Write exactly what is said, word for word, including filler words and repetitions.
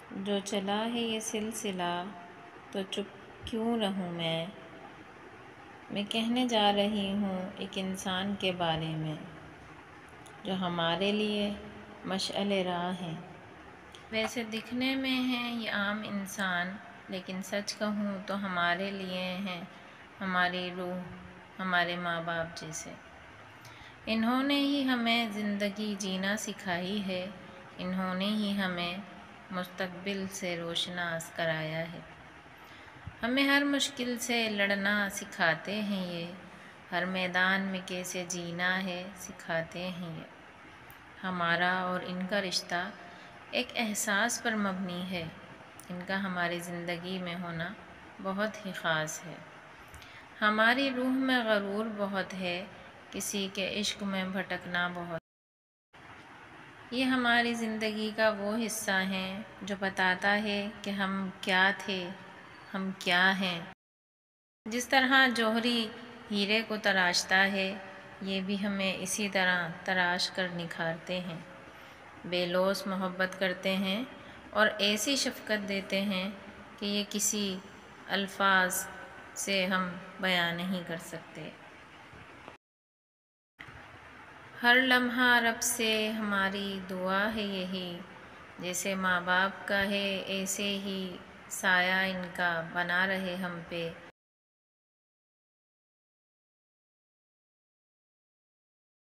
جو چلا ہے یہ سلسلہ تو چپ کیوں رہوں میں میں کہنے جا رہی ہوں ایک انسان کے بارے میں جو ہمارے لیے مشعل راہ ہے۔ ویسے دکھنے میں ہے یہ عام انسان، لیکن سچ کہوں تو ہمارے لیے ہیں ہماری روح، ہمارے ماں باپ جیسے۔ انہوں نے ہی ہمیں زندگی جینا سکھائی ہے، انہوں نے ہی ہمیں مستقبل سے روشناس کرایا ہے۔ ہمیں ہر مشکل سے لڑنا سکھاتے ہیں یہ، ہر میدان میں کیسے جینا ہے سکھاتے ہیں یہ۔ ہمارا اور ان کا رشتہ ایک احساس پر مبنی ہے، ان کا ہماری زندگی میں ہونا بہت ہی خاص ہے۔ ہماری روح میں غرور بہت ہے، کسی کے عشق میں بھٹکنا بہت۔ یہ ہماری زندگی کا وہ حصہ ہے جو بتاتا ہے کہ ہم کیا تھے، ہم کیا ہیں۔ جس طرح جوہری ہیرے کو تراشتا ہے، یہ بھی ہمیں اسی طرح تراش کر نکھارتے ہیں، بے لوث محبت کرتے ہیں اور ایسی شفقت دیتے ہیں کہ یہ کسی الفاظ سے ہم بیان نہیں کر سکتے۔ ہر لمحہ رب سے ہماری دعا ہے یہی، جیسے ماں باپ کا ہے ایسے ہی سایہ ان کا بنا رہے ہم پہ۔